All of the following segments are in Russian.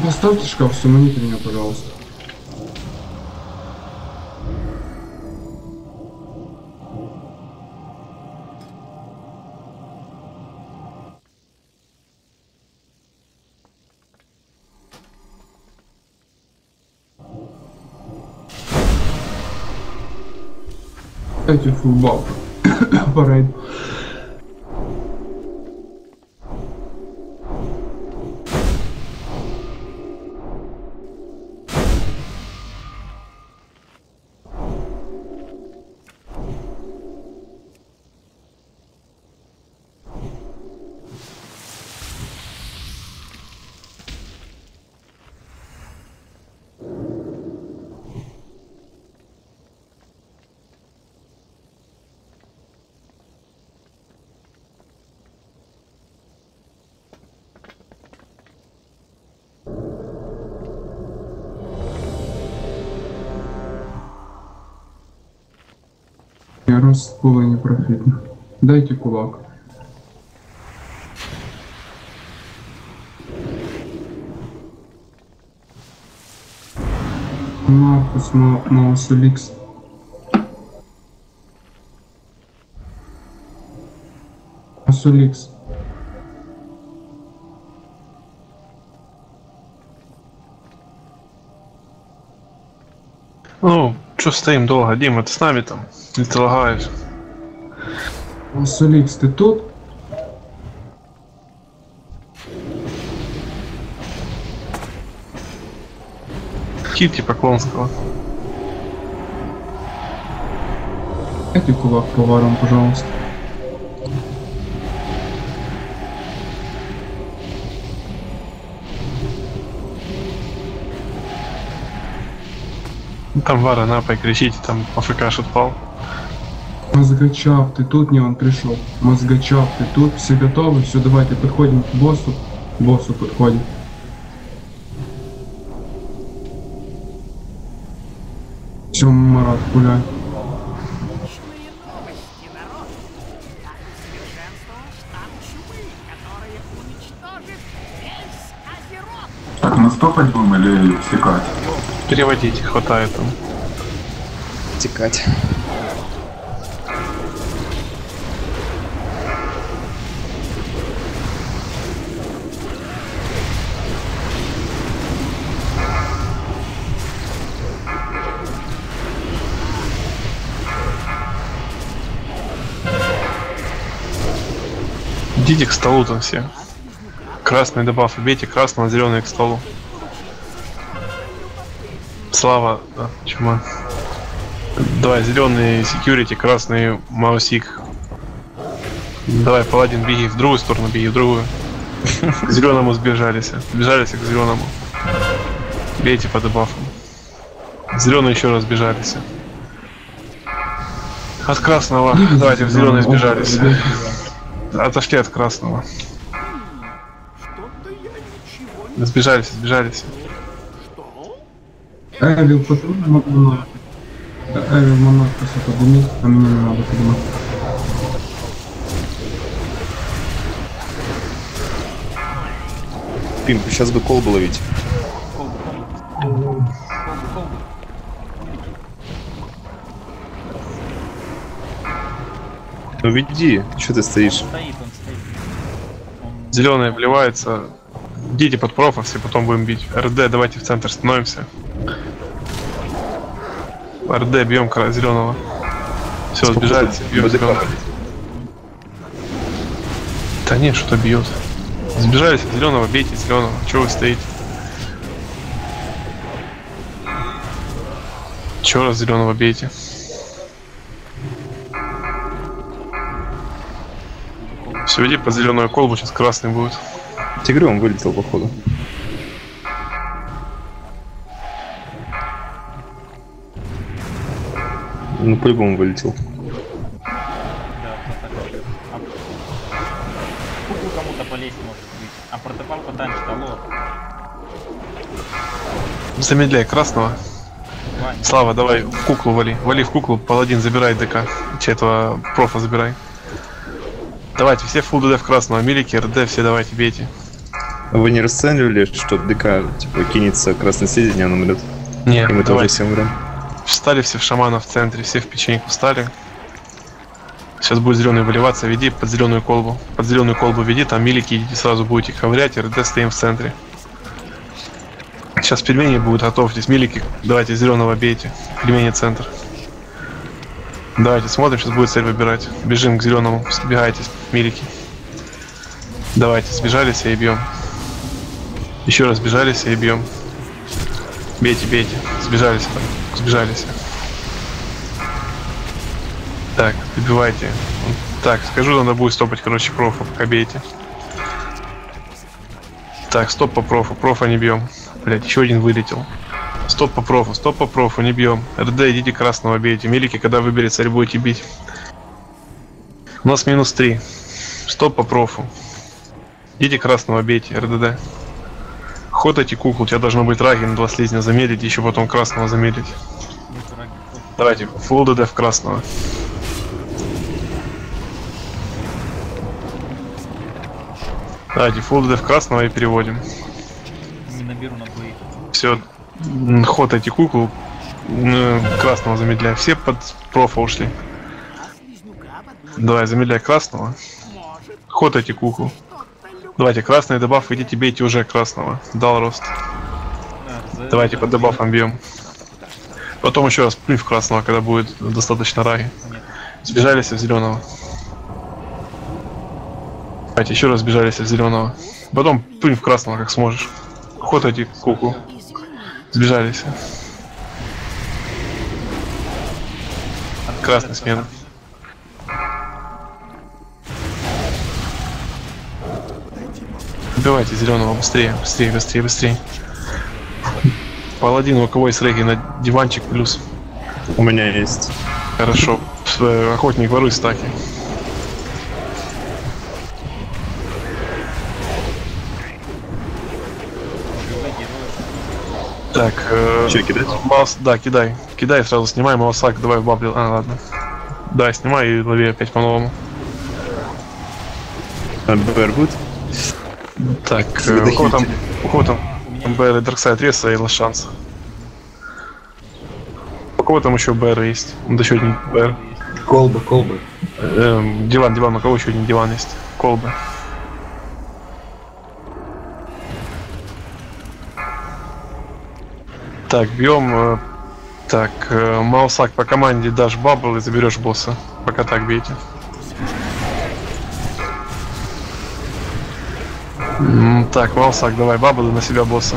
Поставьте шкаф, суманите меня, пожалуйста. Дайте футбол. Пора. Раз было непрофитно. Дайте кулак. Маркус Маусуликс. Маусуликс. Ну, что стоим долго? Дима, ты с нами там? Или ты лагаешь? Маусуликс, ты тут? Кит типа клонского. Дайте кулак поваром, пожалуйста. Ну, там Вара напай, кричите, там АФК отпал. Мозгачав, ты тут? Не, он пришел. Мозгачав, ты тут? Все готовы? Все, давайте подходим к боссу. К боссу подходим. Все, Марат, гуляй. Так, настопать будем или секать? Переводите, хватает там. Текать. Идите к столу там все. Красный добавь, бейте красного, зеленый к столу. Слава, да, чума. Давай, зеленый security, красный маусик. Давай, паладин, беги в другую сторону, беги в другую. К зеленому сбежались. Сбежались к зеленому. Бейте по дебафам. Зеленый еще раз сбежались. От красного. Давайте в зеленый сбежались. Отошли от красного. Сбежались, сбежались. Эвил, потом Эвил монах просто поднимись, а мне не надо поднимать. Пимп, сейчас бы колбу ловить. Ну веди, что ты стоишь? Он стоит. Зеленый вливается. Идите под профа, все потом будем бить. РД, давайте в центр становимся. РД, бьем зеленого. Все, сбежали, бьем зеленого. Да нет, что-то бьет. Сбежались от зеленого, бейте зеленого. Чего вы стоите? Еще раз зеленого бейте. Все, иди под зеленую колбу, сейчас красный будет. Тигрём вылетел, походу. Ну, по-любому вылетел. Куклу кому-то полезть может быть. А протопал потанчит, алло. Замедляй красного. Ваня. Слава, давай в куклу вали. Вали в куклу, паладин забирай ДК. Че этого профа забирай. Давайте, все фулл ДД в красного. Милики, РД, все давайте, бейте. Вы не расценивали, что ДК типа кинется красный слизень, и он умрет? Не, И мы тоже давай. все умрем. Встали все в шамана в центре, все в печеньку встали. Сейчас будет зеленый выливаться, веди под зеленую колбу. Под зеленую колбу веди, там милики, идите сразу будете ковырять, РД стоим в центре. Сейчас пельмени будут, готовьтесь, милики, давайте зеленого бейте. Пельмени центр. Давайте смотрим, сейчас будет цель выбирать. Бежим к зеленому, сбегайтесь, милики. Давайте, сбежались и бьем. Еще раз сбежались и бьем. Бейте, бейте. Сбежались там. Сбежались. Так, добивайте. Так, скажу, надо будет стопать, короче, профа, пока бейте. Так, стоп по профу. Профа не бьем. Блять, еще один вылетел. Стоп по профу, не бьем. РД, идите красного бейте. Милики, когда выберет цель, будете бить. У нас минус 3. Стоп по профу. Идите красного бейте, РДД. Хотайте куклу, у тебя должно быть раги на 2 слизня замедлить, еще потом красного замедлить. Давайте, фулл ДД в красного. Давайте, фулл ДД в красного и переводим. Не наберу на двоих. Все, хотайте куклу, красного замедляй. Все под профа ушли. Давай, замедляй красного. Хотайте куклу. Давайте, красный дебаф, идите бейте уже красного. Дал рост. Давайте под дебафом бьем. Потом еще раз плюнь в красного, когда будет достаточно раги. Сбежались в зеленого. Давайте еще раз сбежались в зеленого. Потом плюнь в красного, как сможешь. Хотайте куклу. Сбежались. Красный смена. Убивайте зеленого быстрее, быстрее, быстрее, быстрее. Паладин, у кого есть реги на диванчик плюс? У меня есть. Хорошо. Охотник, воруй стаки. Так, Че, кидать? Маус, да, кидай. Кидай, сразу снимай, маусак, давай в бабле. А, ладно. Да, снимай и лови опять по-новому. БР будет? Так, у кого там БР и Дарксайд Реса и Лас Шанс. У кого там еще БР есть? Да еще один БР. Колба. Диван, у кого еще один диван есть? Колба. Так, бьем. Так, Маусак по команде дашь бабл и заберешь босса. Пока так бейте. Так, Маусак, давай баблы на себя босса.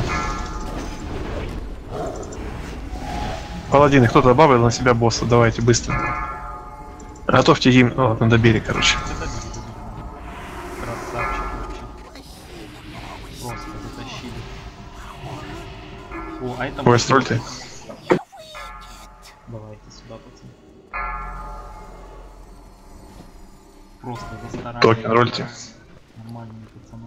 Паладины, кто-то баблы на себя босса, давайте быстро. Готовьте гимн. О, ладно, добили, короче. Красавчик вообще. Просто затащили. О, а это... Ой, строльте. Давайте сюда, пацаны. Просто застарали. Токен рольте. Нормальные пацаны.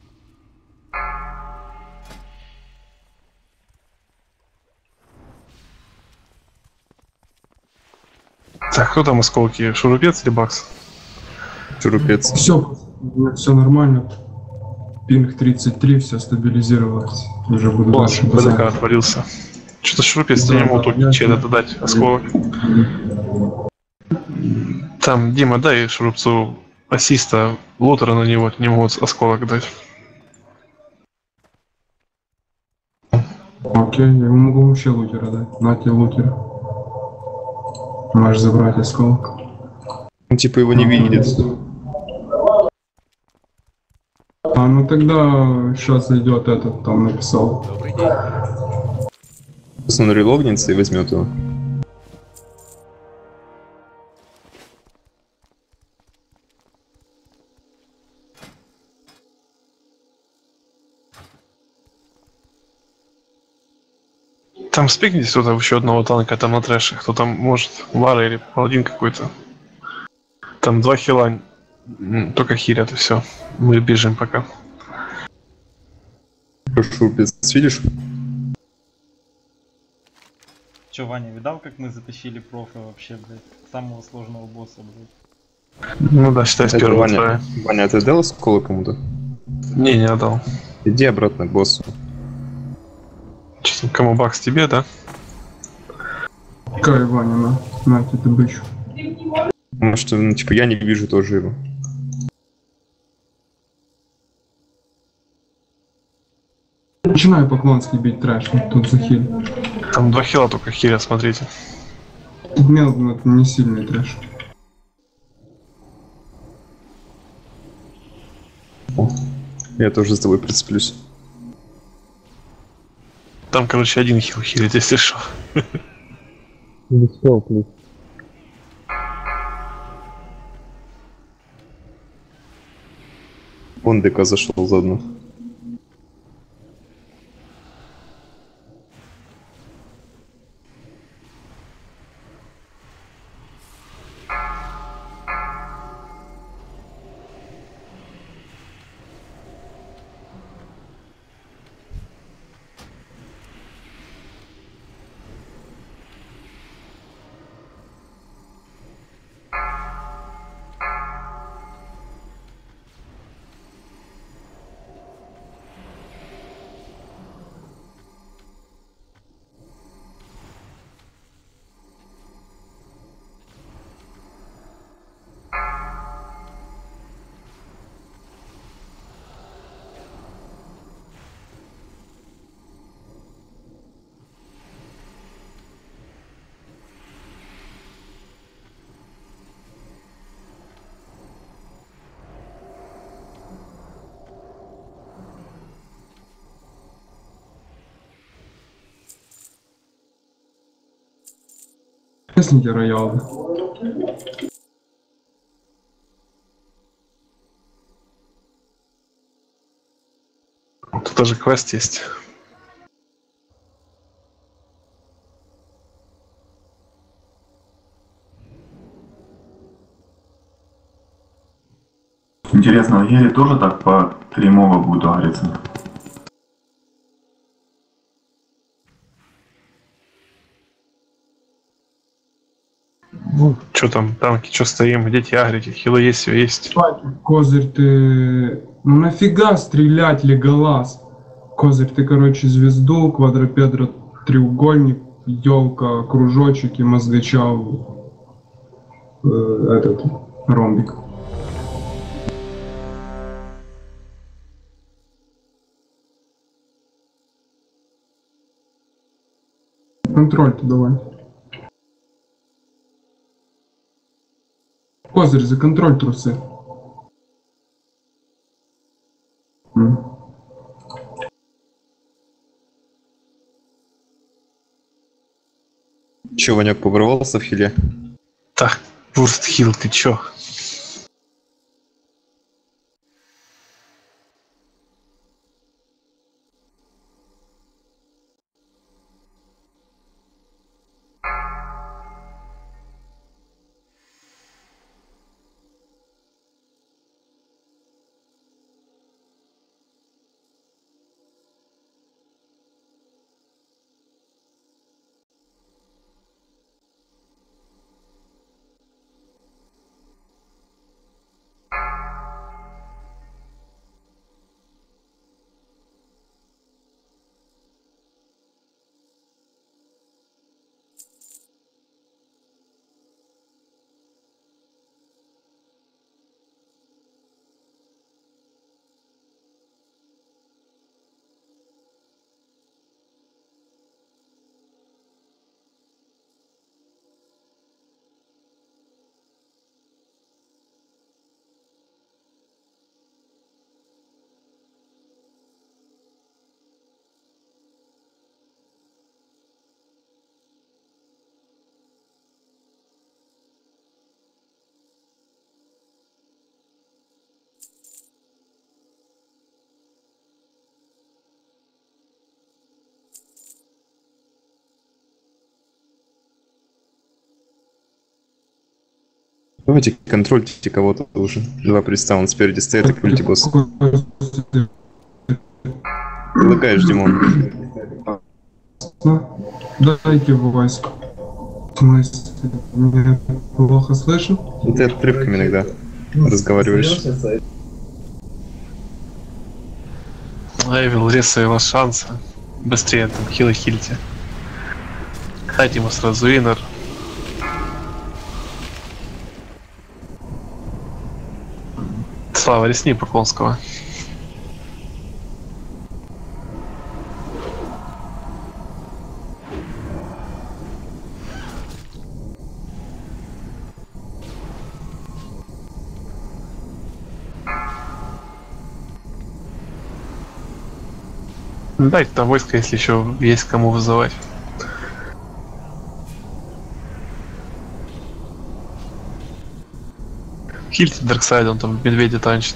Так, кто там осколки? Шурупец или Бакс? Шурупец. Все, все нормально. Пинг 33, все стабилизировалось. Уже буду дальше БДК базарить. отвалился. Что-то Шурупец Да, не мог тут понятно. чей-то дать осколок. Там, Дима, дай Шурупцу ассиста, лотера на него, не могут осколок дать. Окей, я ему могу вообще лутера дать. На тебе лутер. Можешь забрать осколок. Он типа его не видит. А ну тогда сейчас зайдет этот, там написал. Просто он релогнется и возьмет его. Там спикните кто-то еще одного танка там на трэше. Кто там может, Вара или Паладин какой-то. Там 2 хила, только хилят и все. Мы бежим пока. Шурупец, видишь? Че, Ваня, видал, как мы затащили профа вообще, блядь? Самого сложного босса, блядь. Ну да, считай с Это первого Ваня. троя. Ваня, ты дал осколок кому-то? Не отдал. Иди обратно к боссу. Честно, кому бакс тебе, да? Кай, Ваня, на тебе бычу. Потому что, ну, типа, я не вижу тоже его. Начинаю по-клонски бить трэш, тут захиль. Там 2 хила только хилят, смотрите. Тут медленно, это не сильный трэш. Я тоже с тобой прицеплюсь. Там, короче, один хил хилит, если что. Вон ДК зашел заодно. Ясните роял. Тут даже квест есть. Интересно, Гели тоже так по 3 моба будет агриться? Что там, танки, что стоим, идите агрите, хилы есть, все есть. Козырь, ты... Ну нафига стрелять, Леголас? Козырь, ты, короче, звезду, квадропедра, треугольник, елка, кружочек и мозгача этот ромбик. Контроль-то давай. Козырь, за контроль трусы. Че, Ванек, поборвался в хиле? Так, Вурст хил, ты чё? Давайте контрольте кого-то уже. Два приста, он спереди стоит и крутите босса. Лагаешь, Димон. Дайте войск. В смысле? Меня плохо слышно? И ты отрывками иногда разговариваешь. Эвил, ресайла шанса. Быстрее там хилите. Дайте ему сразу иннер. Слава, ресни Поклонского. Дайте там войска, если еще есть кому вызывать. Хильте Дарксайд, он там медведя танчит.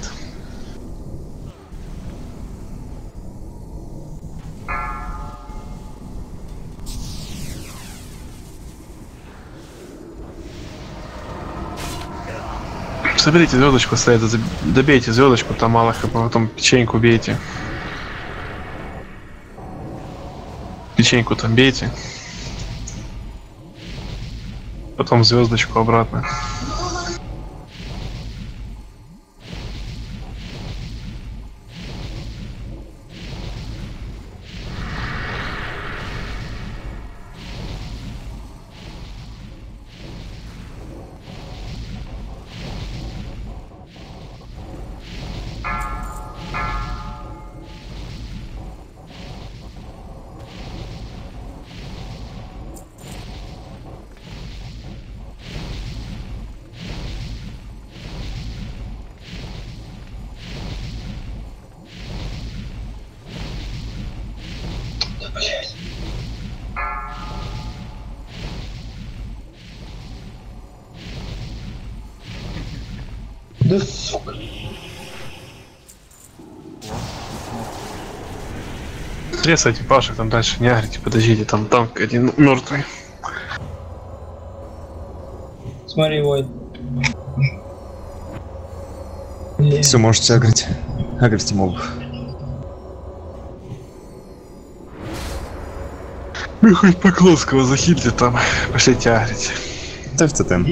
Соберите звездочку Сейда, добейте звездочку, там мало хп, потом печеньку бейте. Печеньку там бейте. Потом звездочку обратно. Да сука. Тресайте пашек, там дальше не агрите, подождите, там танк один мертвый. Смотри, Войд. Все, можете агрить. Агрите мобов. Вы хоть Поклонского захильте там, пошлите агрить. Ставь тотем.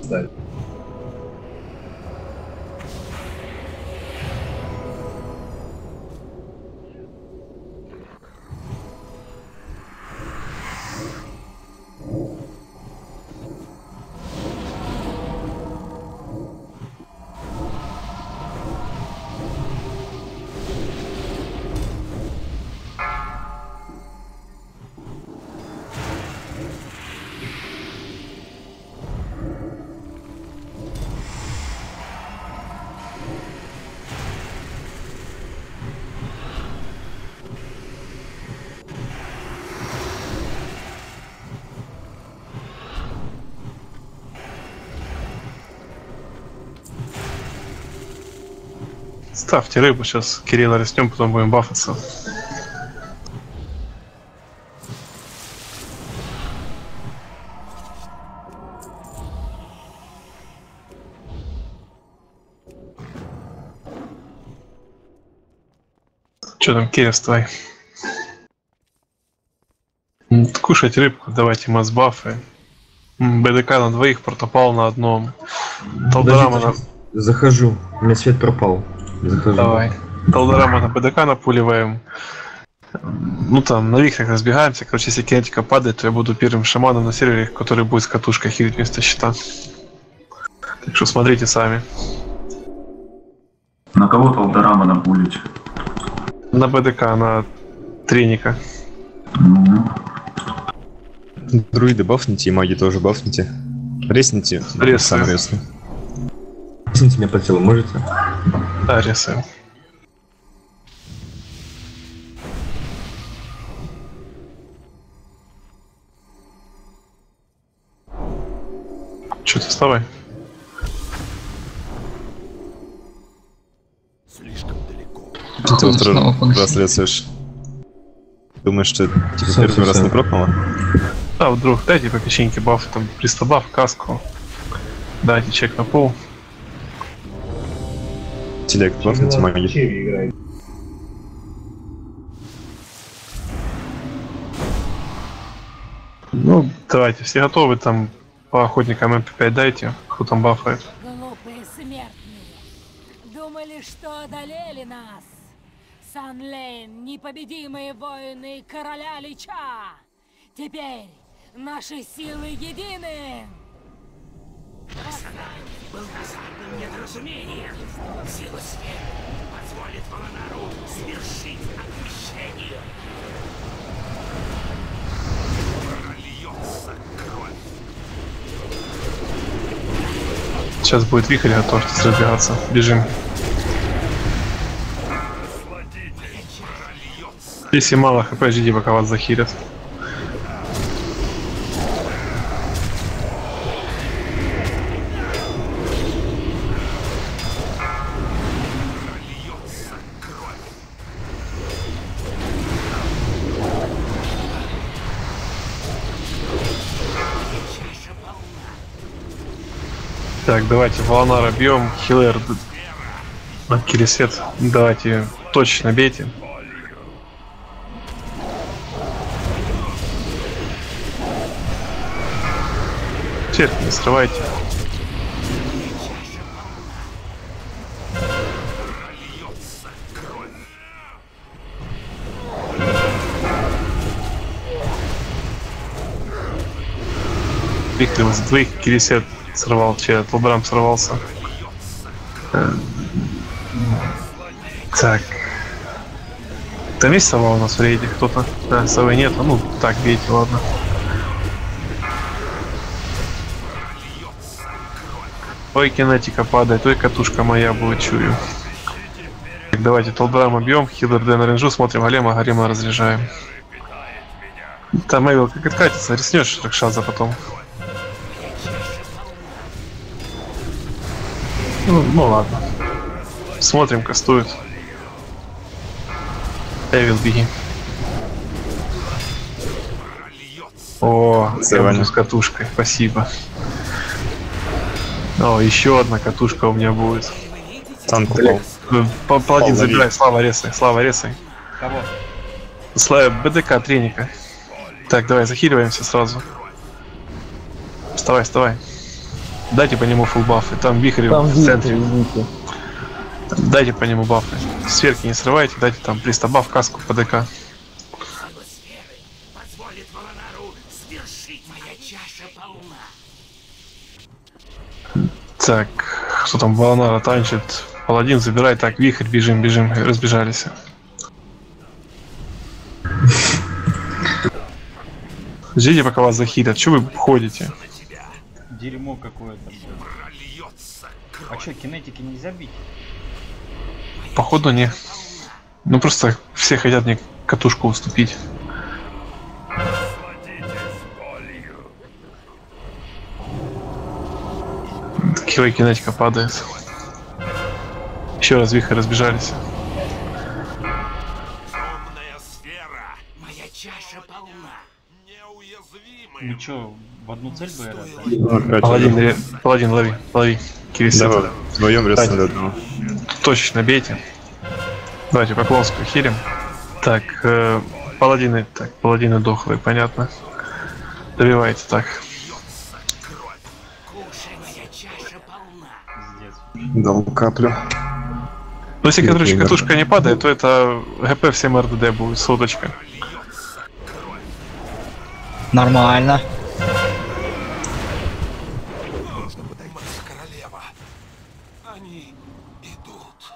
Ставьте рыбу, сейчас Кирилла растем, потом будем бафаться. Че там, Кирилл, твой? Кушать рыбку, давайте масс-бафы. БДК на двоих, протопал на одном. Талдорама на... Захожу, у меня свет пропал. Захожу. Давай. Талдорама на БДК напуливаем. Ну там, на вихрях разбегаемся. Короче, если кинетика падает, то я буду первым шаманом на сервере, который будет с катушкой хилить вместо щита. Так что смотрите сами. На кого Талдорама напулить? На БДК, на треника. Друиды бафните, и маги тоже бафните. Ресните. Ресаем. Сам ресну. Суньте меня по телу, можете? Да, ресаем. Чё ты, вставай. Ты во второй раз ресаешь. Думаешь, что типа первый раз не прокнуло? Да, вдруг дайте по печеньке баф, там, пристабаф, каску. Дайте чек на пол. Интеллект бафните, маги. Ну, давайте, все готовы, там, по охотникам МП5 дайте, кто там бафает. Глупые смертные. Думали, что одолели нас. Санлейн, непобедимые воины короля Лича! Теперь наши силы едины! Был досадным недоразумением. Сила света позволит Волонару свершить отмщение. Прольется кровь. Сейчас будет вихрь, готовьтесь разбегаться. Бежим. Если мало хп, жди, пока вас захилят. Так, давайте Волонара бьем, хилер, Кирисет, давайте точно бейте. Черт, не срывайте. Виктор из двоих Кирисет сорвал, чей Лабрам сорвался. Так. Там есть сова у нас в рейде кто-то? Да, совы нет, ну так, бейте, ладно. Ой, кинетика падает, ой, катушка моя будет, чую. Так, давайте Толдрама бьем, хилер Дэн рейнджу, смотрим голема, гарема разряжаем. Там Эвил как откатится, рискнешь Ракшаза потом. Ну ладно. Смотрим, кастует. Эвил, беги. О, я буду с катушкой, спасибо. О, еще одна катушка у меня будет. Танк упал. Паладин забирай, Слава ресай. Кого? Слава БДК треника. Так, давай, захиливаемся сразу. Вставай. Дайте по нему фулл бафы. Там вихрь в центре. Дайте по нему бафы. Сверхи не срывайте, дайте там пристабаф, каску по ДК. Позволит Волонару свершить. Моя чаша полна. Так, что там Волонара танчит? Паладин забирай, так, вихрь, бежим, разбежались. Ждите, пока вас захилят. Чего вы ходите? Дерьмо какое-то. А что, кинетики нельзя бить? Походу не. Ну просто все хотят мне катушку уступить. Килой кинетика падает. Еще раз вихрь разбежались. Темная сфера. Моя чаша полна. Неуязвимая. Ну чё, в одну цель бы Паладин, лови. Кирисет. Давай, вдвоем резали одного. Точечно бейте. Давайте поклонскую хилим. Так, паладины дохлые, понятно. Добивайте так. Кушай, моя чаша полна. Пиздец. Дал каплю. Но если, короче, катушка не падает, то это ГП всем РДД будет, соточка. Нормально. Королева. Они идут.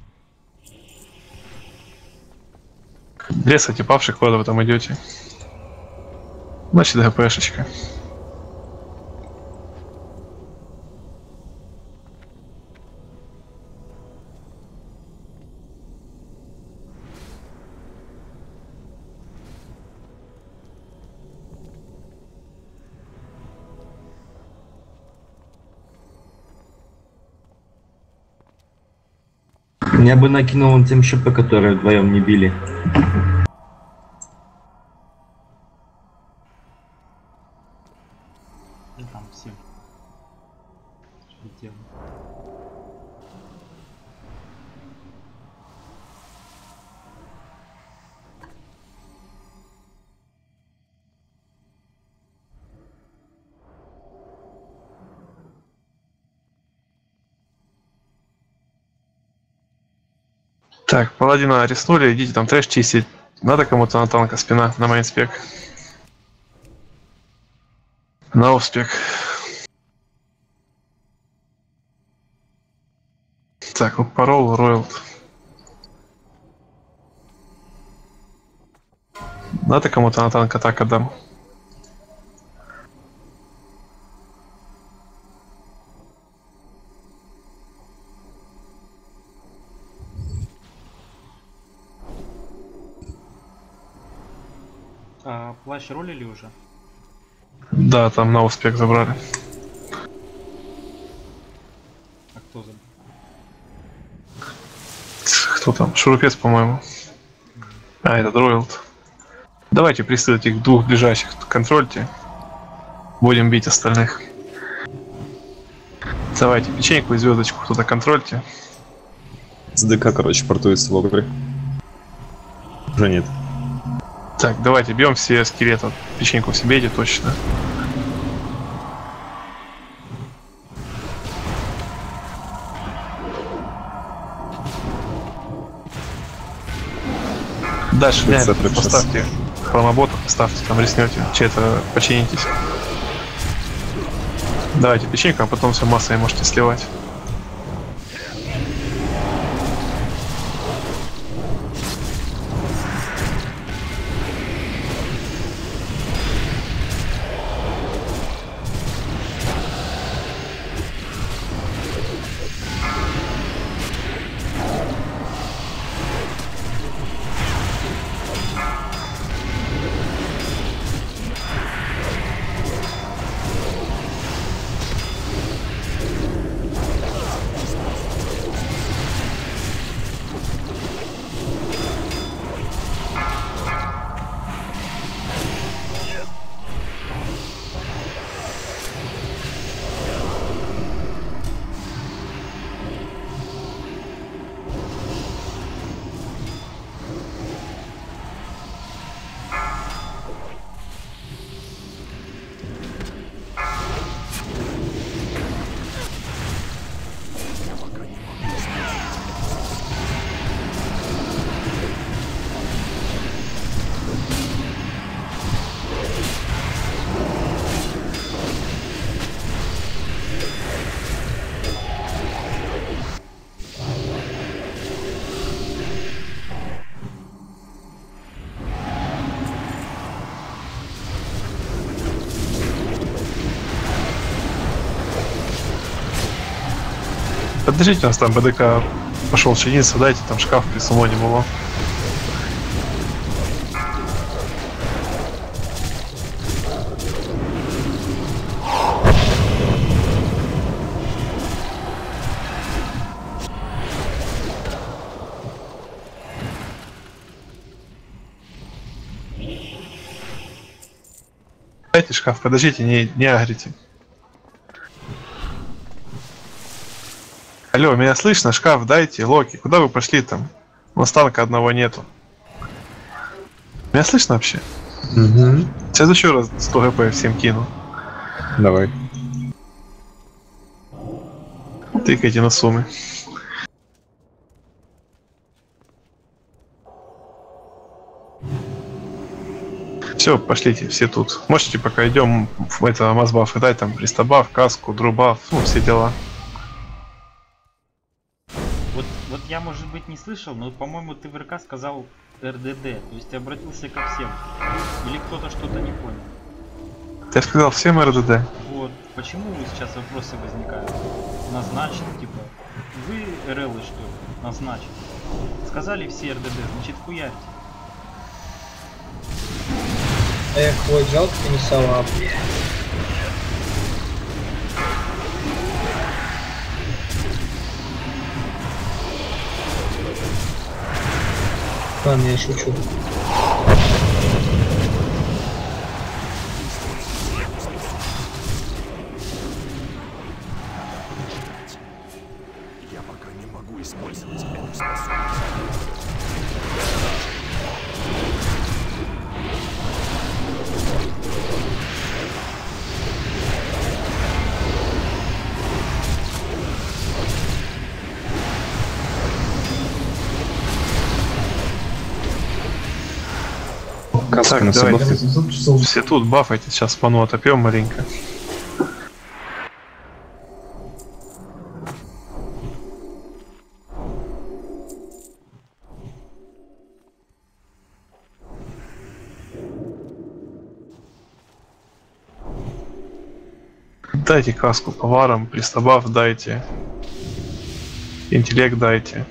Лесайте павших, куда вы там идете. Значит, ГПшечка. Я бы накинул вон тем ЩП, которые вдвоем не били. И там все. Что делать? Так, паладина риснули, идите там трэш чистить. Надо кому-то на танка спина, на мейнспек. На успех. Так, вот парол, роялд. Надо кому-то на танк атак отдам. А плащ ролили уже? Да, там на успех забрали. А кто забрал? Кто там? Шурупец, по-моему. А, это Ройлд. Давайте пристроить их двух ближайших. Контрольте. Будем бить остальных. Давайте печеньку и звездочку кто-то контрольте. С ДК, короче, портуется в Огре. Уже нет. Так, давайте бьем все скелета. Печеньку все бейте точно. Дальше поставьте хламоботов, поставьте, там реснете, че-то починитесь. Давайте печеньку, а потом все массой можете сливать. Подождите, у нас там БДК пошел чиниться, дайте там шкаф присумоним его. Дайте шкаф, подождите, не агрите. Алло, меня слышно? Шкаф дайте, Локи. Куда вы пошли там? У нас танка одного нету. Меня слышно вообще? Угу. Сейчас еще раз 100 ГП всем кину. Давай. Тыкайте на суммы. Все, пошлите, все тут. Можете пока идем в это мазбаф и дать там пристабаф, каску, друбаф, ну все дела. Вот я, может быть, не слышал, но, по-моему, ты в РК сказал РДД, то есть ты обратился ко всем. Или кто-то что-то не понял. Я сказал всем РДД. Вот, почему сейчас вопросы возникают? Назначен, типа, вы РЛы, что ли? Назначен. Сказали все РДД, значит, хуярьте. Эх, вот жалко, ты не салап. Ладно, я шучу. Я пока не могу использовать эту способность. Каску на давай. собаку. Все тут бафайте, сейчас ману отопьем маленько. Дайте каску поварам, пристабаф дайте. Интеллект дайте.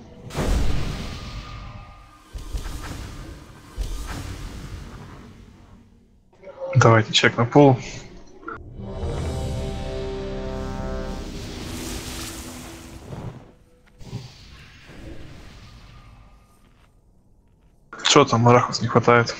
Давайте чек на пол. Что там, Арахус не хватает?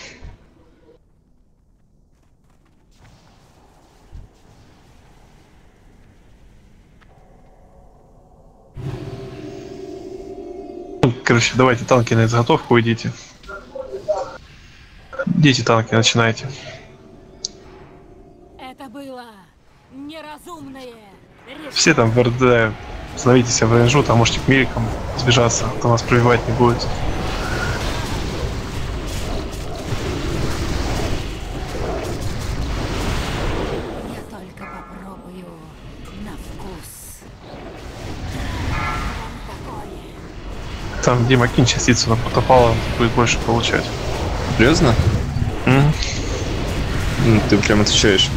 Короче, давайте танки на изготовку идите. Идите танки, начинайте. Это было неразумное решение. Все там в РД, становитесь в рейнжу, там можете к миликам сбежаться, то нас пробивать не будет. Я только попробую на вкус. Такое. Там Дима кинь частицу на потопало, будет больше получать. Серьезно? Ты прям отвечаешь.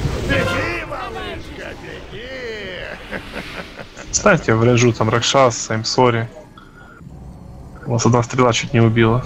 Станьте в рейнжу, там Ракшас, Саймсори. Вас одна стрела чуть не убила.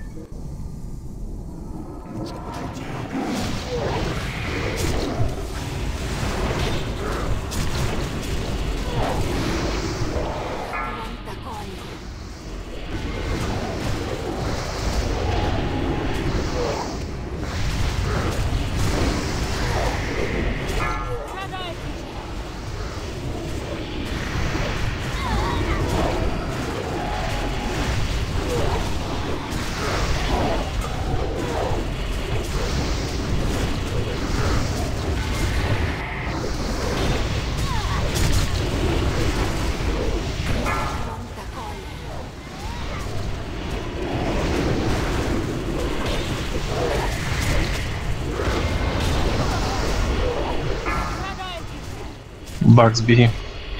Бакс, беги.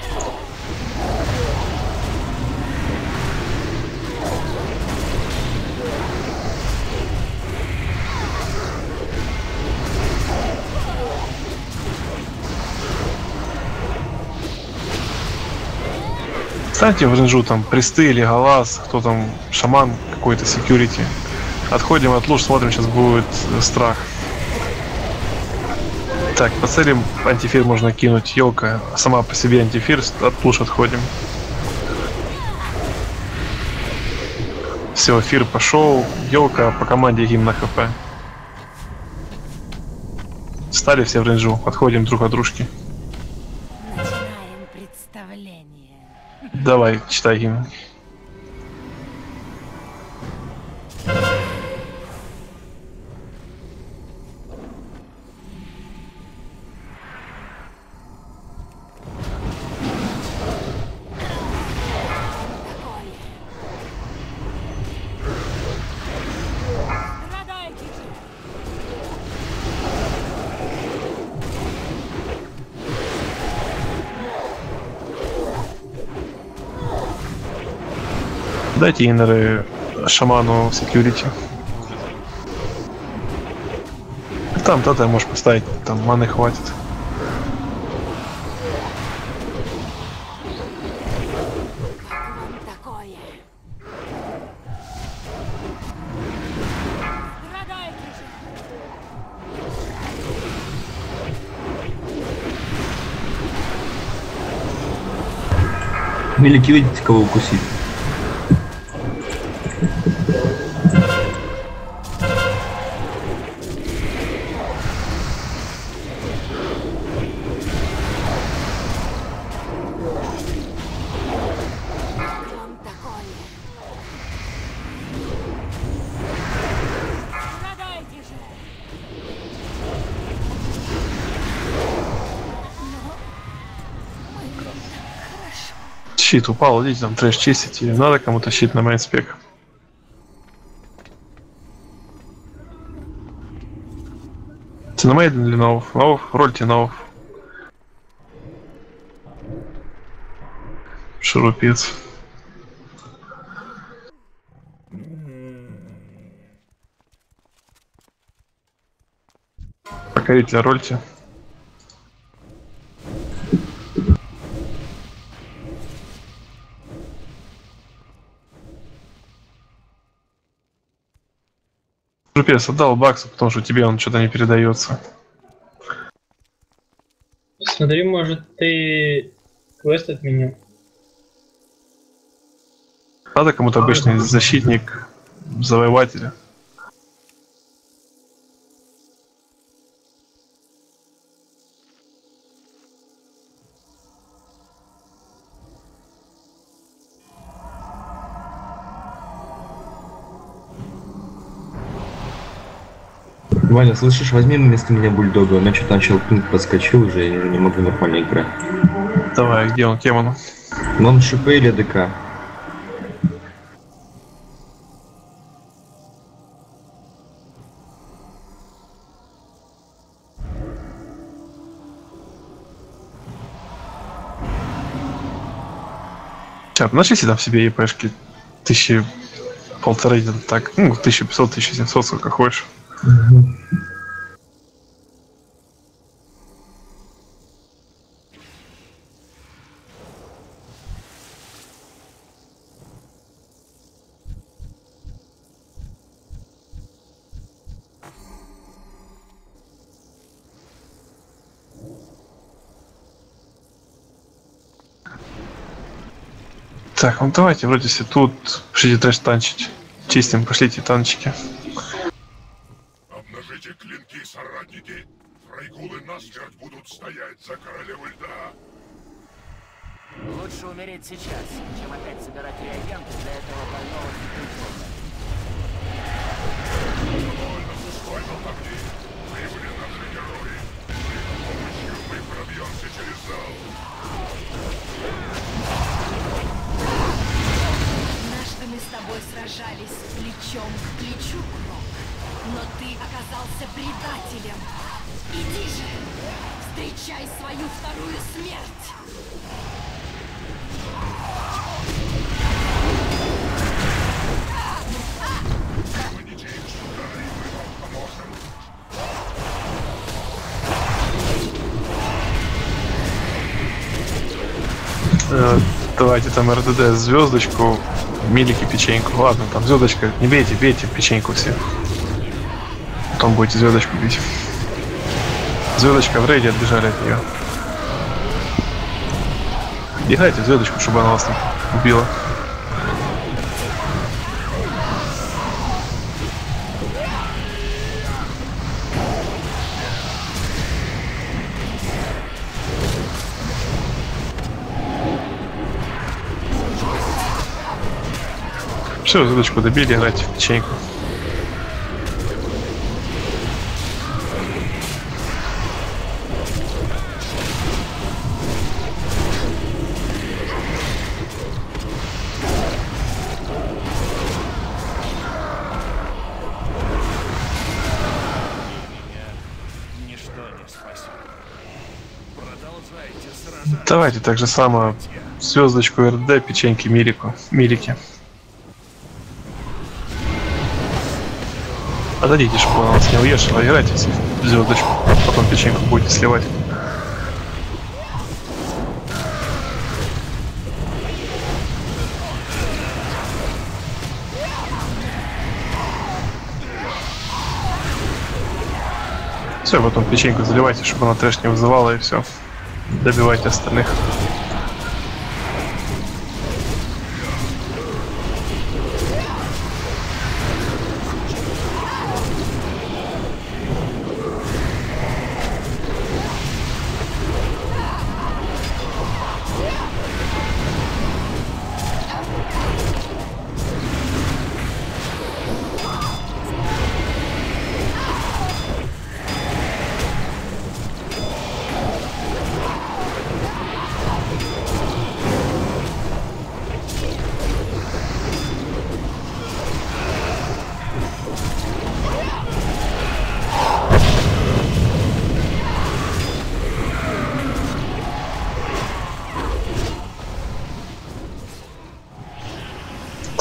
Станьте в рейнжу, там Присты или Галас, кто там, шаман какой-то, секьюрити. Отходим от луж, смотрим, сейчас будет страх. Так, по целям антифир можно кинуть, елка сама по себе антифир, от луж отходим. Все, фир пошел, елка по команде гимн на хп. Стали все в рейнжу, отходим друг от дружки. Начинаем представление. Давай, читай гимн. Дайте иннеры шаману в секьюрити. Там тотем можешь поставить, там маны хватит. Такое. Страдайте же. Милики, видите, кого укусить? Щит упал, идите там трэш чистить, или надо кому-то щит на мейнспек. Ты на Мейден или Ноув? Ноув? Рольте Ноув. Шурупец. Покорителя рольте. Шурупец отдал Баксу, потому что тебе он что-то не передается. Смотри, может ты квест отменил. Надо кому-то обычный защитник, завоевателя. Ваня, слышишь, возьми вместо меня бульдога, у меня что-то начал пинг подскочил уже, я уже не могу нормально играть. Давай, где он, кем он? Он ШП или ДК? Сейчас, нашли там себе ЕПшки 1500, так, ну, 1500, 1700, сколько хочешь. Так, ну давайте вроде все тут. Пошлите трэш танчить. Чистим, пошлите танчики. Обнажите клинки, соратники. Фрайгулы насмерть будут стоять за королеву льда. Лучше умереть сейчас, чем опять собирать реагенты для этого больного фитильфона. Довольно пустой болтовни. Прибыли наши герои. С их помощью мы пробьемся через зал. Мы с тобой сражались плечом к плечу, Крок. Но ты оказался предателем. Иди же, встречай свою вторую смерть. Выманите их сюда, и мы вам поможем. Давайте там РДД звездочку, милики печеньку. Ладно, там звездочка. Не бейте, бейте печеньку все. Потом будете звездочку бить. Звездочка в рейде, отбежали от нее. Бегайте звездочку, чтобы она вас не убила. Все, звездочку добили, играйте в печеньку. Давайте так же само звездочку РД, печеньки, милики. Отдадите, чтобы она вас не уешила, играйте в звездочку, потом печеньку будете сливать. Все, потом печеньку заливайте, чтобы она трэш не вызывала, и все. Добивайте остальных.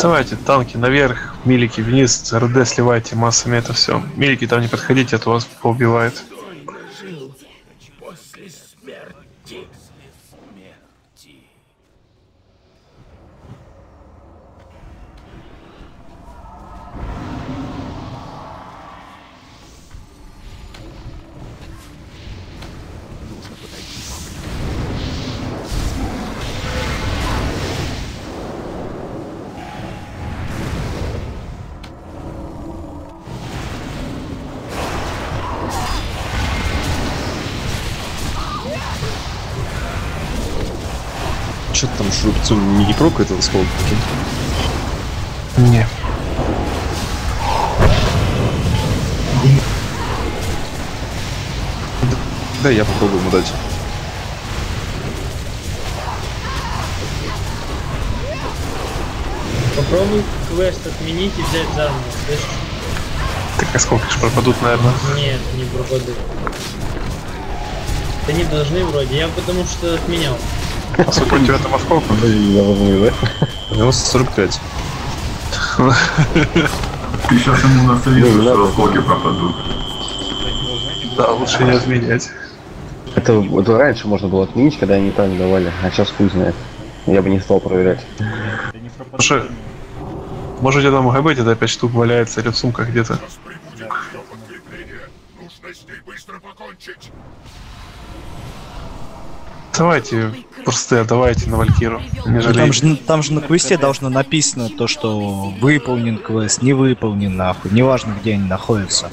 Давайте, танки наверх, милики вниз, РД сливайте массами это все. Милики там не подходите, а то вас поубивает. После смерти. Что там шрубцу не прокает этот скол? Не. Да, я попробую ему дать. Попробуй квест отменить и взять заново, слышишь? Так а сколько ж пропадут, наверное? Нет, не пропадут. Да не должны вроде, я потому что отменял. А сколько у тебя там осколков? Я волную, да? У него 45. Ты сейчас ему насовидишь, что осколки пропадут. Да, лучше не отменять. Это раньше можно было отменить, когда они так давали, а сейчас хуй знает. Я бы не стал проверять. Слушай, может у тебя там ГБ где-то 5 штук валяется или в сумках где-то? Нужно с ней быстро покончить. Давайте, просто давайте на Валькиру. Не жалейте. Там же на квесте должно написано то, что выполнен квест, не выполнен нахуй. Неважно, где они находятся.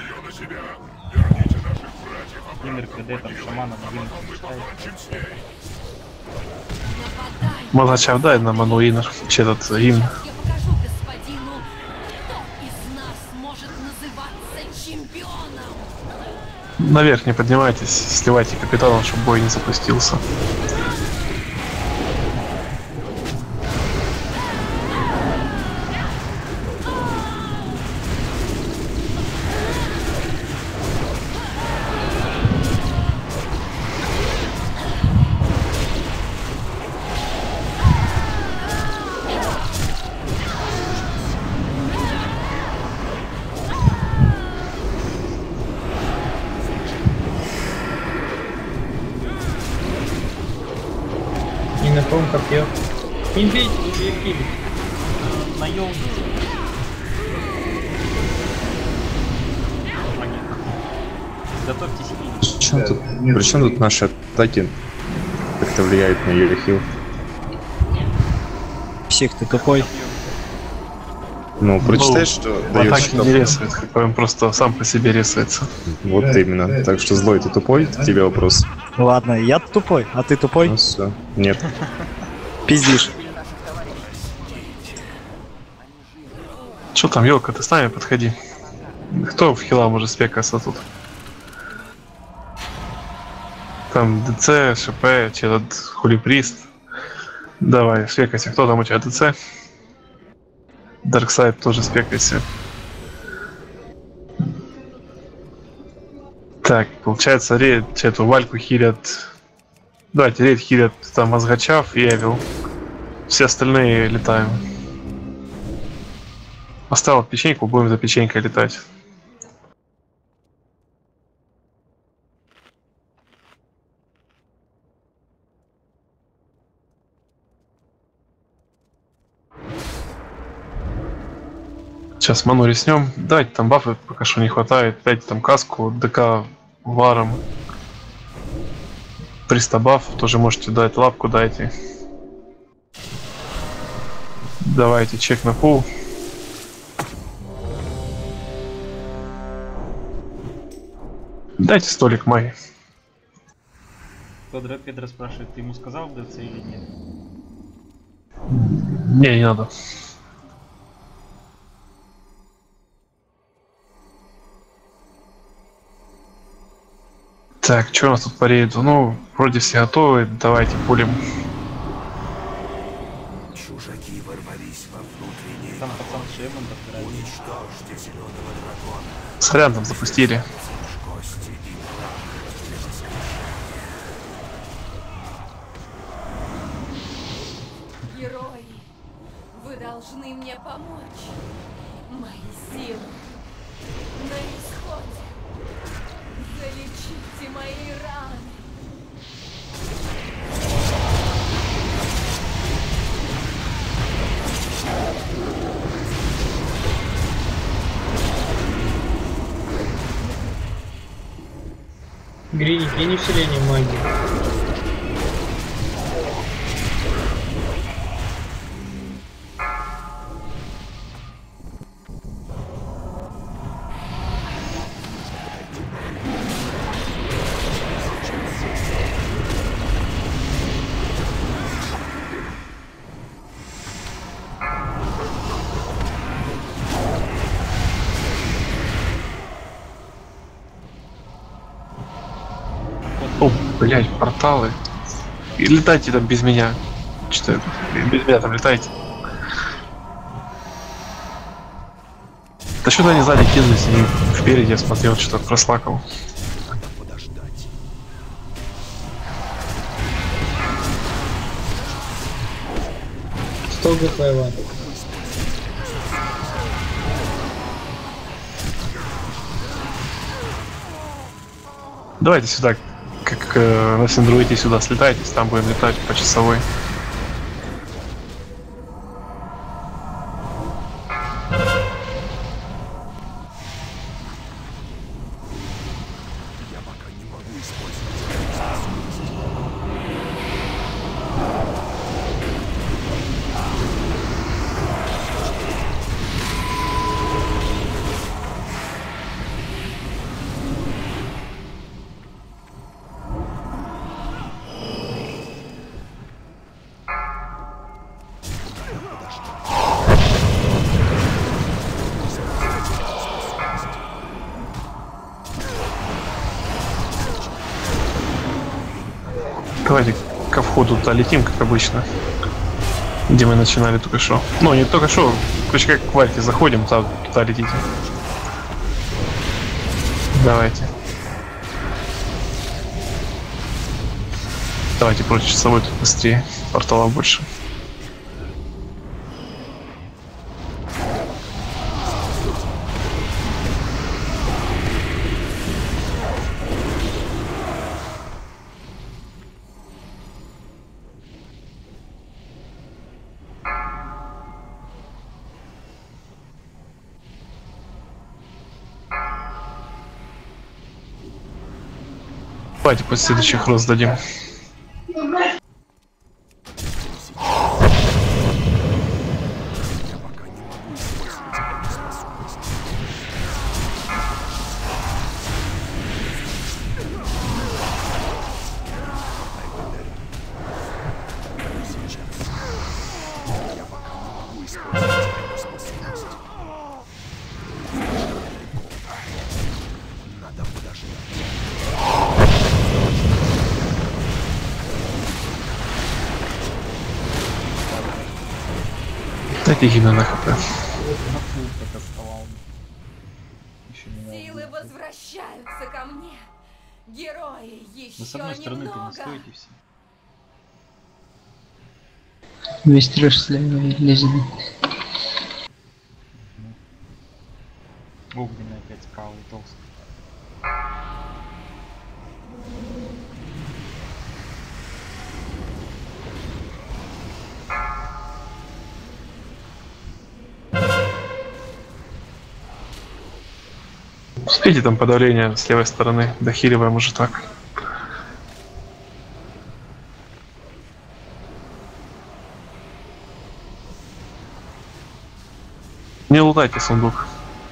Инер КД там шамана на читает. Молодчав, дай нам Мануинер, че этот гимн. Я покажу господину, кто из нас может называться чемпионом. Наверх не поднимайтесь, сливайте капитана, чтобы бой не запустился. На ком копье. Не бейте, уже их пили. Наемник. Готовьтесь пить. Причем тут наши атаки как-то влияют на ее хил? Псих, ты тупой. Ну, прочитай, что дает атаки не ресает, какой он просто сам по себе ресается. Вот именно. Так что злой, ты тупой? К тебе вопрос. Ладно, я тупой, а ты тупой? Ну все. Нет. Пиздишь. Что там, елка, ты с нами подходи. Кто в хила может спекаться тут? Там ДЦ, ШП, че этот хулиприст. Давай, спекайся. Кто там у тебя ДЦ? Дарксайд тоже спекайся. Так, получается, рейд, эту Вальку хилят. Давайте, рейд хилят там Мозгачав и Эвил. Все остальные летаем. Оставил печеньку, будем за печенькой летать. Сейчас ману реснем. Давайте там бафы пока что не хватает. Дайте там каску, ДК варом. 300 баф. Тоже можете дать, лапку дайте. Давайте чек на пул. Дайте столик май. Педро спрашивает, ты ему сказал в ДЦ или нет? Не надо. Так, что у нас тут по рейду? Ну, вроде все готовы, давайте пулим. Чужаки ворвались во внутренние. Там пацан Шемон подбирает. Уничтожьте зеленого дракона. Сорян, там запустили. Кости и прах. Герои, вы должны мне Грини, кинь усиление магии. О, блять, порталы. И летайте там без меня. Что это? Без меня там летайте. Да что-то они сзади кинулись, они впереди, я смотрел, что-то прослакал. Что ГП? Давайте сюда, как на Синдруите сюда слетайтесь, там будем летать по часовой. Давайте ко входу туда летим, как обычно. Где мы начинали только что. Ну, не только что, короче, как к Вальке заходим, туда летите. Давайте. Давайте против часовой тут быстрее. Порталов больше. Давайте после следующих раздадим. Дайте гимна на хп. Силы возвращаются ко мне. Герои еще Вы с одной стороны ты не немного. стоите все. Весь трэш слева лезет. Огненный опять справа и толстый. Успейте там подавление с левой стороны, дохиливаем уже так. Не лутайте сундук.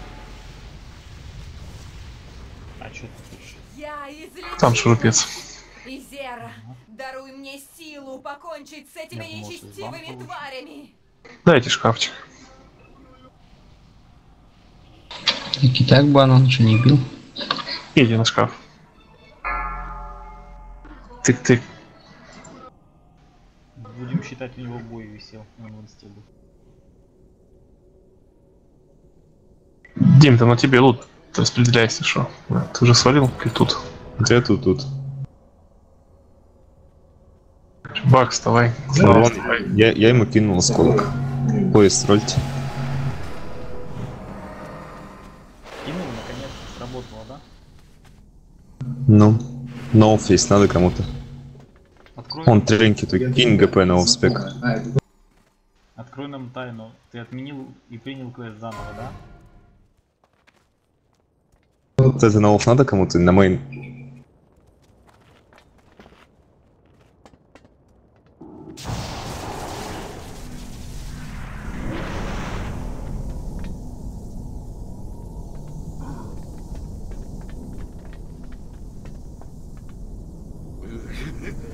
А что ты пишешь? Я излечу. Там шурупец. Изера, даруй мне силу покончить с этими Я думал, что из банка нечестивыми лучше. тварями. Дайте шкафчик. Так и так бан, он что, не бил? Иди на шкаф. Тык-тык. Будем считать, у него бой висел. Он в инсте был. Дим, там на тебе лут. Ты распределяйся, что? Ты уже свалил или тут? Я тут. Бак, вставай. Вон, я ему кинул осколок. Поезд рольте. Кинул, наконец-то сработало, да? Ну, на оффейс надо кому-то. Открой, Он тренки, тут кинь ГП на офспек. открой нам тайну. Ты отменил и принял квест заново, да? Вот это на офф надо кому-то, на мейн.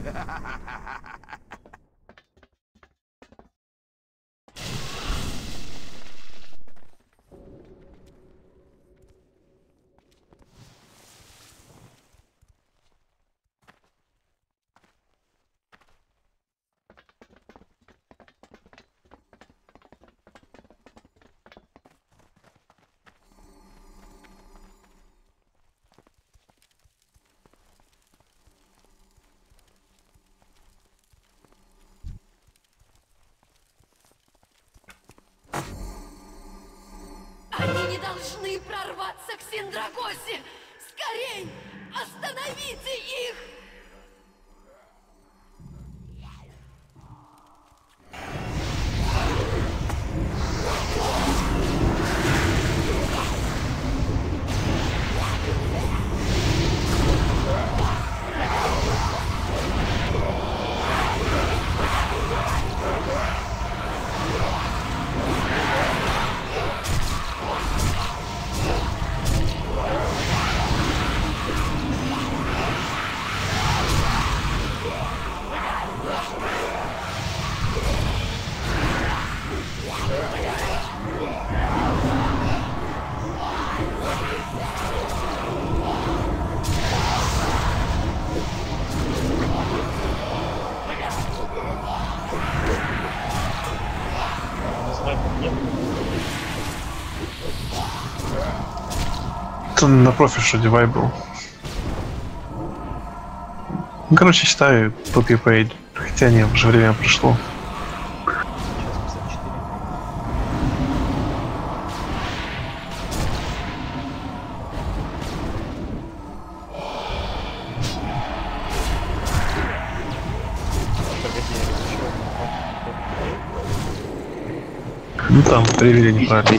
Они не должны прорваться к Синдрагосе! Скорей! Остановите их! Это на профи что девай был. Ну, короче, считаю, тут я поедет. Хотя нет, уже время прошло. Ну там привели неправильно.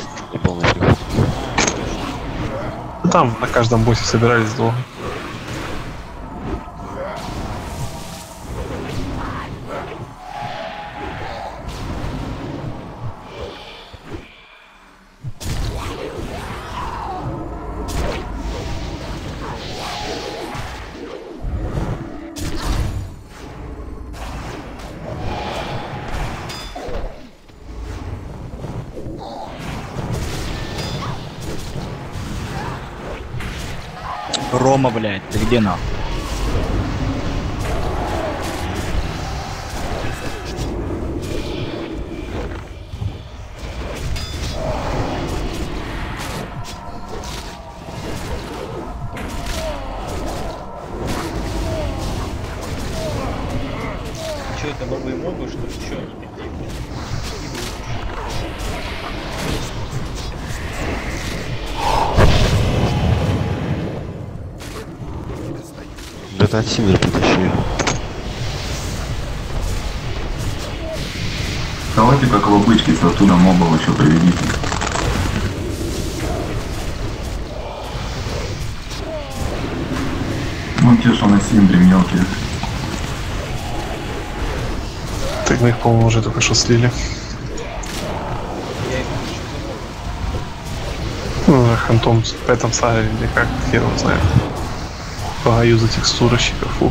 Ну там на каждом боссе собирались долго. Рома, блядь, ты где нахуй? Что это, новые мобы, что ли? Что они такие? Это от Симир потащили. Давайте как в обычке с оттуда мобов еще приведите. Ну те, что на Симбре мелкие. Так мы их, по-моему, уже только что слили. Ну, хантом в этом саре или как, хер его знает. Погаю за текстурщиков. Фу.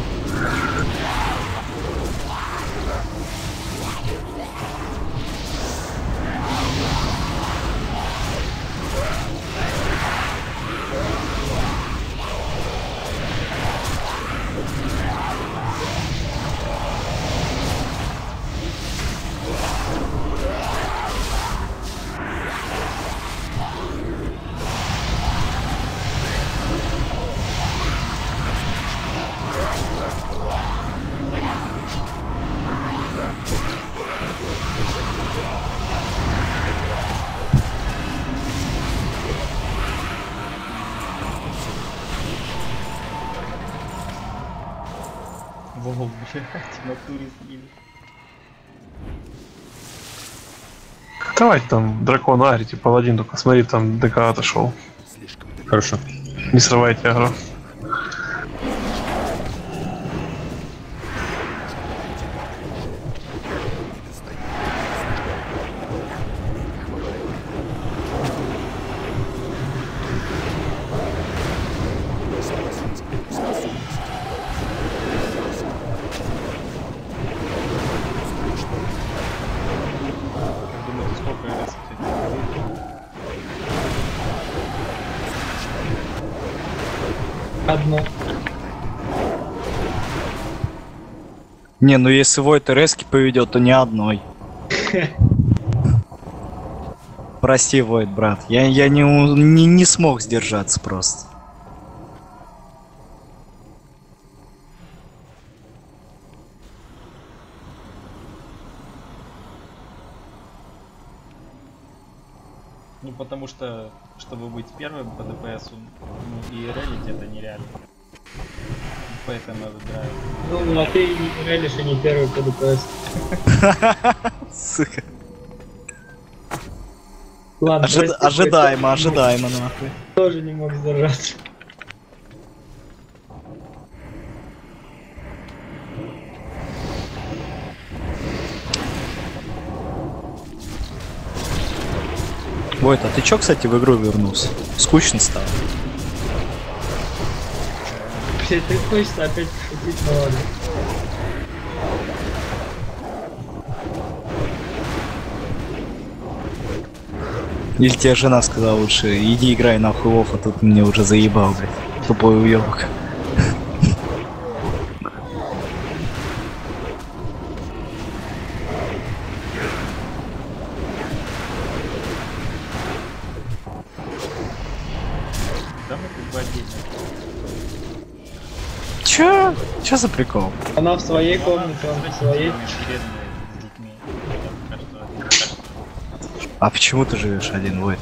Вол, блядь, в натуре слили. Давайте там дракон агрите, паладин, только смотри, там ДК отошел. Хорошо. Не срывайте агро. Одно. Не, ну если Войт РСки поведет, то ни одной. Прости, Войт, брат. Я не смог сдержаться просто. Ну потому что, чтобы быть первым по ДПС, ну, и релить это нереально. Поэтому я выбираю. Ну, а ты не релишь и не первый по ДПС. Сука. Ладно, ожидаемо, нахуй. Тоже не мог сдержаться. Войт, а ты чё, кстати, в игру вернулся? Скучно стало. Ты хочешь опять пошутить, ну ладно. Или тебе жена сказала лучше, иди играй нахуй в Офф, а тут мне уже заебал, блядь. Тупой уёбок. Да мы как бы отдельно. Чё за прикол? Она в своей комнате, он в своей. А почему ты живешь один, Войт?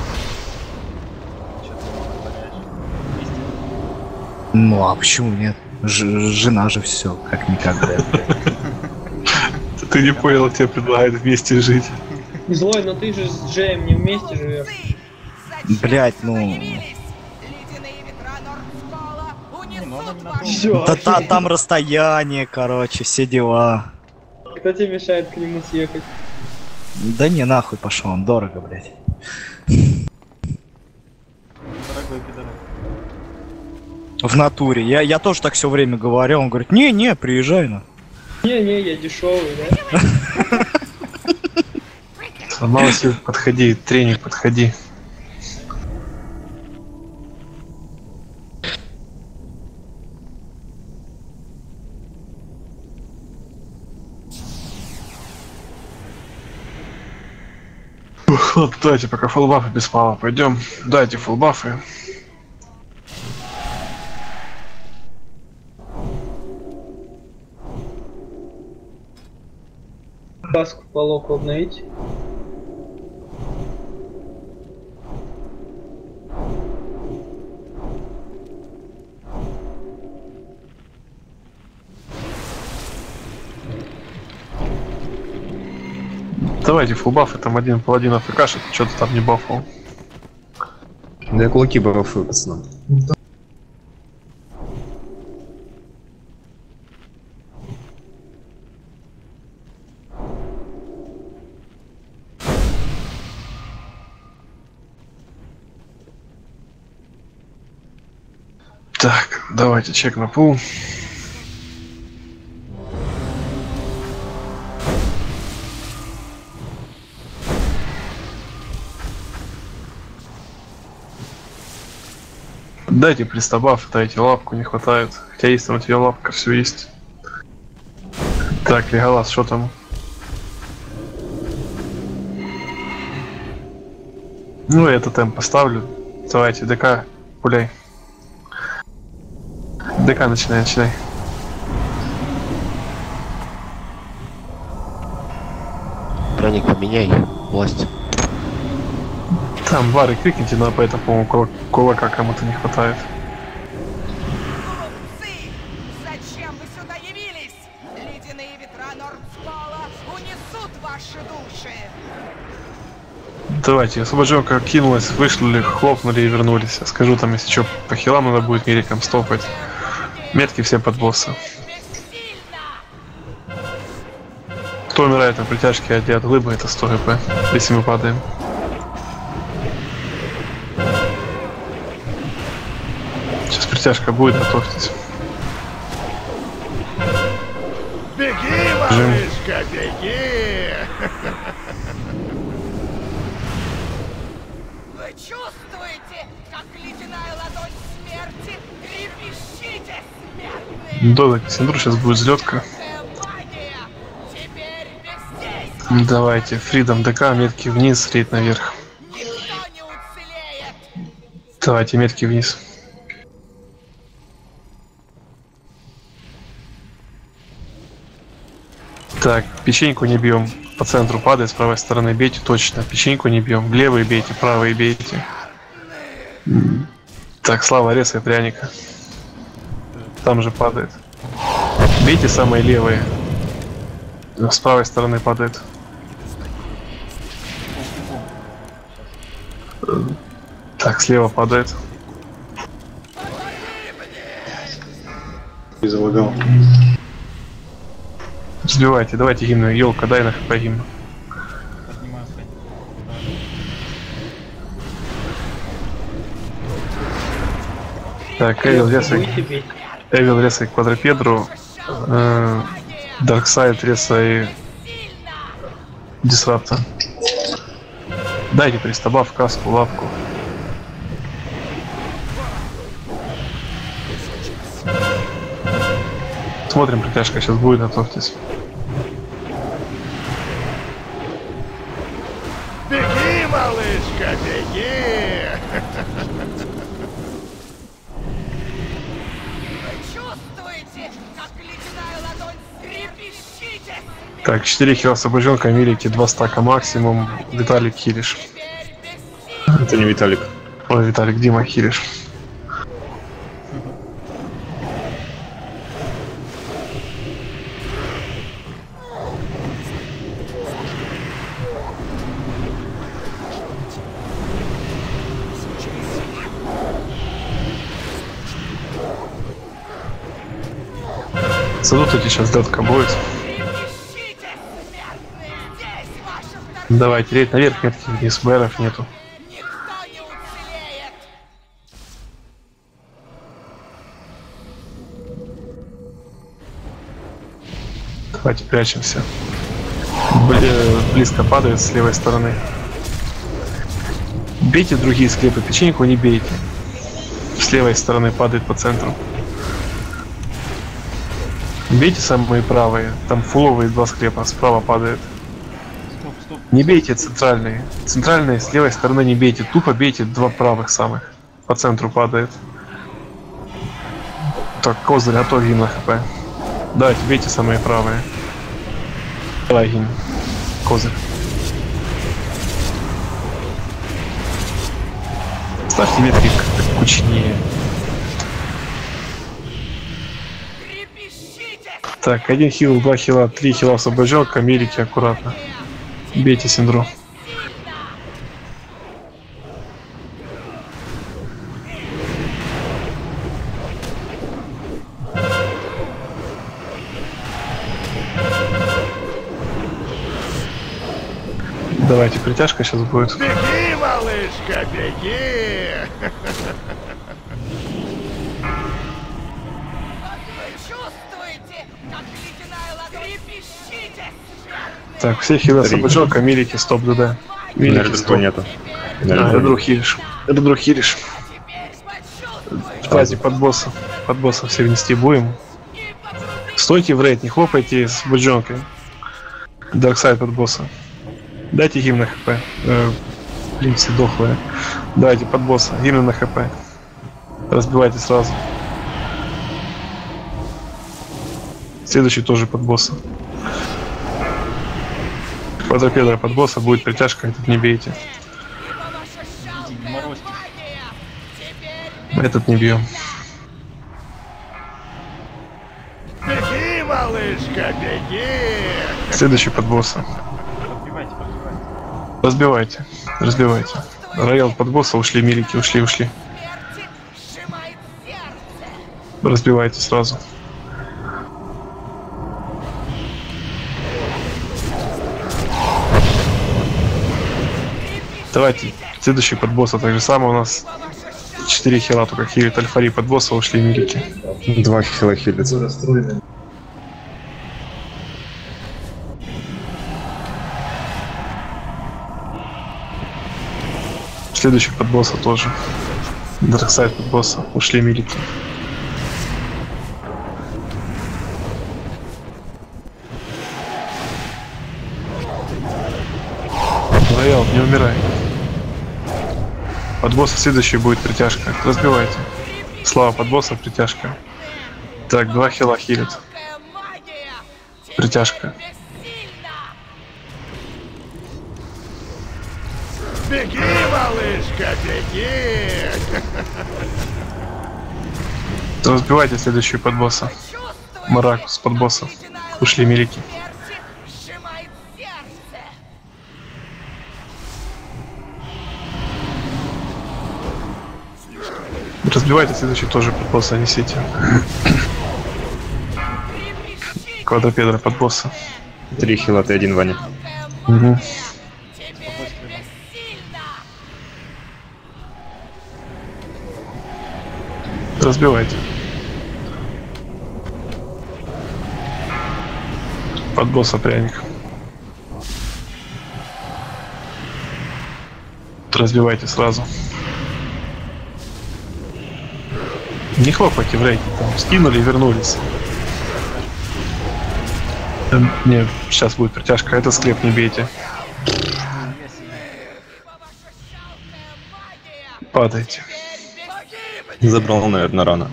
Ну а почему нет? Жена же все, как-никак, блядь. Ты не понял, тебе предлагают вместе жить. Злой, но ты же с Джеем не вместе живешь. Блять, ну... Всё, там расстояние, короче, все дела. Кто тебе мешает к нему съехать? Да не, нахуй пошел, он дорого, блядь. Дорогой пидорок. В натуре. Я тоже так все время говорил, он говорит, не, приезжай на. Не, я дешевый, да? Сломался, подходи, тренинг, подходи. Ладно, давайте пока фулбафы без мала пойдем. Дайте фулбафы. Каску по локу обновить. Давайте фулбафы, там один паладин АФКшит, что-то там не бафал. Да я кулаки бафую, пацаны. Так, давайте чек на пул. Дайте пристабаф, дайте лапку, не хватает. Хотя есть там у тебя лапка, все есть. Так, Леголас, что там? Ну, я тотем поставлю. Давайте, ДК, пуляй. ДК, начинай. Броник поменяй, власть. Там вары крикните, но поэтому, по-моему, кулака кому-то не хватает. Зачем вы сюда явились? Ледяные ветра Нордскола унесут ваши души. Давайте, освобожденка кинулась, вышли, хлопнули и вернулись. Я скажу там, если что, по хилам надо будет мириком стопать. Метки всем под босса. Кто умирает на притяжке от глыбы, это 100 хп, если мы падаем. Сейчас притяжка будет, готовьтесь. Беги, малышка, беги! Вы чувствуете, как ледяная ладонь смерти ревет Додать Синдру, сейчас будет взлетка. Давайте, Фридом ДК, метки вниз, рейд наверх. Давайте, метки вниз. Так, печеньку не бьем. По центру падает, с правой стороны бейте точно. Печеньку не бьем. Левые бейте, правые бейте. Так, Слава, резай пряника. Там же падает. Бейте самые левые. С правой стороны падает. Так, слева падает. И залагал. Сбивайте, давайте гимну. Елка, дай на хп гимну. Так, Эвил резай квадропедру. Дарксайд резай Дисрапта. Дайте пристабав, каску, лапку. Смотрим, притяжка сейчас будет, готовьтесь. Беги, малышка, беги! Чувствуете, как ледяная ладонь трепещите? Так, 4 хила освобожденка, Милики, 2 стака максимум. Виталик хилиш. Это не Виталик. Ой, Виталик, Дима хилиш. Задутайте сейчас датка будет. Давайте, рейд наверх, метки вниз, БРов нету. Давайте прячемся. Близко падает с левой стороны. Бейте другие склепы, печеньку не бейте. С левой стороны падает по центру. Бейте самые правые, там фуловые 2 склепа, справа падает. Не бейте центральные. Центральные с левой стороны не бейте, тупо бейте 2 правых самых. По центру падает. Так, козырь, а то гимн на хп. Давайте, бейте самые правые. Давай, гимн. Козырь. Ставьте метки кучнее. Так, 1 хил, 2 хила, 3 хила освобожден, камелики аккуратно. Бейте Синдру. Давайте, притяжка сейчас будет. Беги, малышка, беги! Так, все хилы освобожден, камелики, стоп, ДД. Милики, стоп. Нету. Редрух хилиш. Редрух хилиш. Фазе под босса. Под босса все внести будем. Стойте в рейд, не хлопайте с буджонкой. Дарксайд под босса. Дайте гимн на хп. Блин, все дохлые. Давайте под босса. Гимн на хп. Разбивайте сразу. Следующий тоже под босса. Квадропедра под босса, будет притяжка, этот не бейте. Этот не бьем. Беги, малышка, беги! Следующий под босса. Разбивайте. Разбивайте. Роял под босса, ушли милики, ушли. Разбивайте сразу. Давайте, следующий под босса так же самое у нас. 4 хила только хилит альфари под босса, ушли милики. 2 хила хилится. Следующий под босса тоже. Дарксайд под босса, ушли милики. Под босса следующий будет притяжка. Разбивайте. Слава, под босса притяжка. Так, 2 хила хилит. Притяжка. Беги, малышка, беги! Разбивайте следующую под босса. Маракус под босса. Ушли милики. Разбивайте следующий тоже под босса, несите. Квадропедра под босса. 3 хила, ты 1, Ваня. Угу. Разбивайте. Под босса пряник. Разбивайте сразу. Не хлопайте в рейде, там скинули и вернулись. Не, сейчас будет притяжка, этот склеп не бейте. Падайте. Забрал, наверное, рано.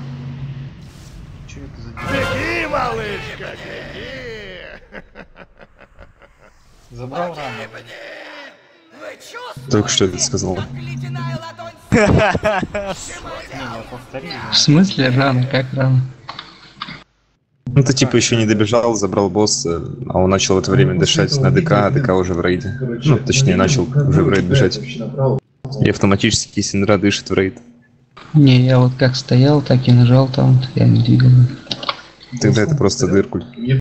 Беги, малышка, беги! Забрал рано. Только что это сказал. В смысле рано? Как рано? Ну ты типа еще не добежал, забрал босса, а он начал в это время дышать на ДК, а ДК уже в рейде. Ну, точнее, начал уже в рейд бежать. И автоматически Синдра дышит в рейд. Не, я вот как стоял, так и нажал там, я не двигал. Тогда это просто дырку.